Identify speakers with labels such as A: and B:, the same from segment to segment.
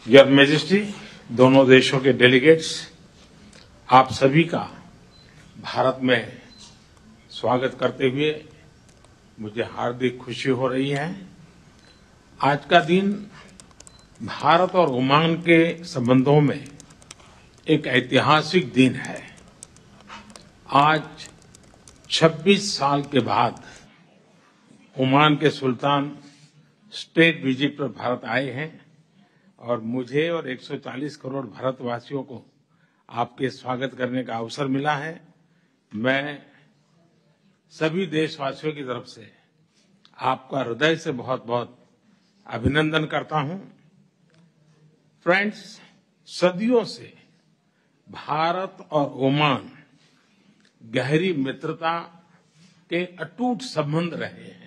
A: Your majesty, दोनों देशों के डेलीगेट्स, आप सभी का भारत में स्वागत करते हुए मुझे हार्दिक खुशी हो रही है। आज का दिन भारत और ओमान के संबंधों में एक ऐतिहासिक दिन है। आज 26 साल के बाद ओमान के सुल्तान स्टेट विजिट पर भारत आए हैं और मुझे और 140 करोड़ भारतवासियों को आपके स्वागत करने का अवसर मिला है। मैं सभी देशवासियों की तरफ से आपका हृदय से बहुत बहुत अभिनंदन करता हूं। फ्रेंड्स, सदियों से भारत और ओमान गहरी मित्रता के अटूट संबंध रहे हैं।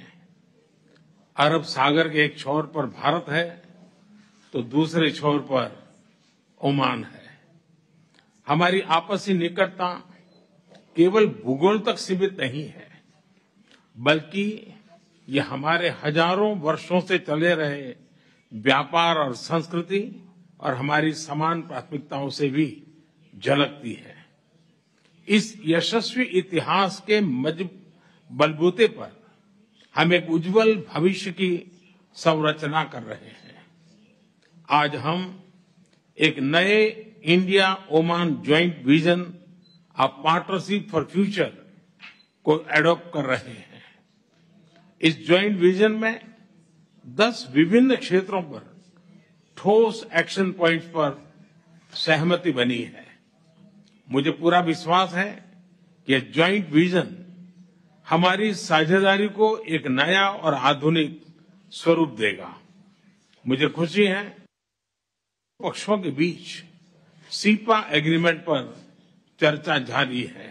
A: अरब सागर के एक छोर पर भारत है तो दूसरे छोर पर ओमान है। हमारी आपसी निकटता केवल भूगोल तक सीमित नहीं है, बल्कि ये हमारे हजारों वर्षों से चले रहे व्यापार और संस्कृति और हमारी समान प्राथमिकताओं से भी झलकती है। इस यशस्वी इतिहास के बलबूते पर हम एक उज्जवल भविष्य की संरचना कर रहे हैं। आज हम एक नए India Oman joint vision of partnership for future को एडॉप्ट कर रहे हैं। इस ज्वाइंट विजन में 10 विभिन्न क्षेत्रों पर ठोस एक्शन पॉइंट्स पर सहमति बनी है। मुझे पूरा विश्वास है कि यह ज्वाइंट विजन हमारी साझेदारी को एक नया और आधुनिक स्वरूप देगा। मुझे खुशी है पक्षों के बीच सीपा एग्रीमेंट पर चर्चा जारी है।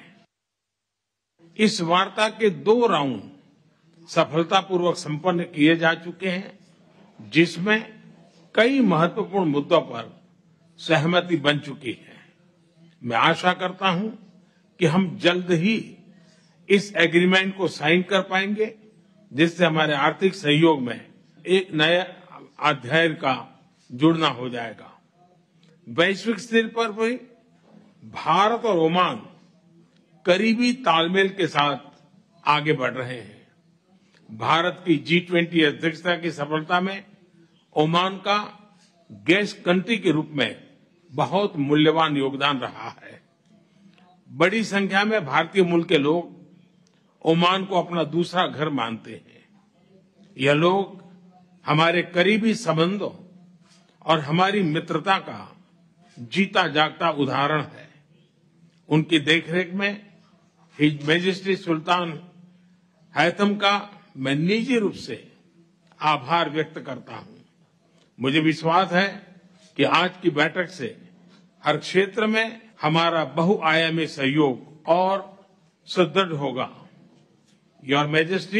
A: इस वार्ता के 2 राउंड सफलतापूर्वक संपन्न किए जा चुके हैं, जिसमें कई महत्वपूर्ण मुद्दों पर सहमति बन चुकी है। मैं आशा करता हूं कि हम जल्द ही इस एग्रीमेंट को साइन कर पाएंगे, जिससे हमारे आर्थिक सहयोग में एक नए अध्याय का जुड़ना हो जाएगा। वैश्विक स्तर पर भी भारत और ओमान करीबी तालमेल के साथ आगे बढ़ रहे हैं। भारत की G20 अध्यक्षता की सफलता में ओमान का गेस्ट कंट्री के रूप में बहुत मूल्यवान योगदान रहा है। बड़ी संख्या में भारतीय मूल के लोग ओमान को अपना दूसरा घर मानते हैं। यह लोग हमारे करीबी संबंधों और हमारी मित्रता का जीता जागता उदाहरण है। उनकी देखरेख में हिज मैजेस्टी सुल्तान हैथम का मैं निजी रूप से आभार व्यक्त करता हूं। मुझे विश्वास है कि आज की बैठक से हर क्षेत्र में हमारा बहुआयामी सहयोग और सुदृढ़ होगा। योर मैजेस्टी,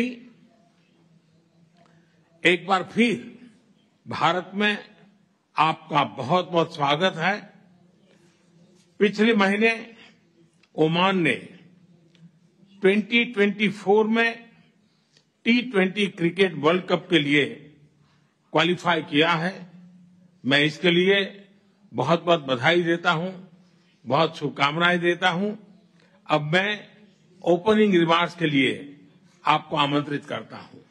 A: एक बार फिर भारत में आपका बहुत बहुत स्वागत है। पिछले महीने ओमान ने 2024 में T20 क्रिकेट वर्ल्ड कप के लिए क्वालिफाई किया है। मैं इसके लिए बहुत बहुत बधाई देता हूं, बहुत शुभकामनाएं देता हूं। अब मैं ओपनिंग रिमार्क्स के लिए आपको आमंत्रित करता हूं।